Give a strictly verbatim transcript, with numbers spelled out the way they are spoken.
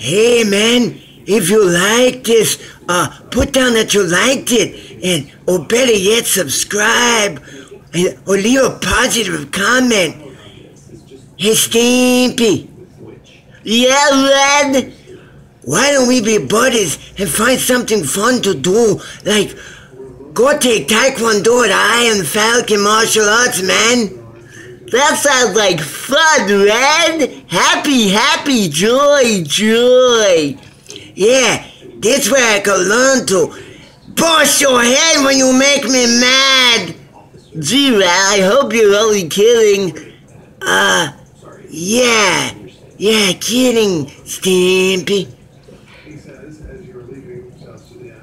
Hey man, if you like this, uh, put down that you liked it, and or better yet, subscribe, and, or leave a positive comment. Hey Stimpy. Yeah, man. Why don't we be buddies and find something fun to do, like go take Taekwondo at Iron Falcon Martial Arts, man? That sounds like fun, man. Happy, happy, joy, joy. Yeah, that's where I can learn to bust your head when you make me mad. Gee, man, I hope you're only kidding. Uh, yeah, yeah, kidding, Stimpy.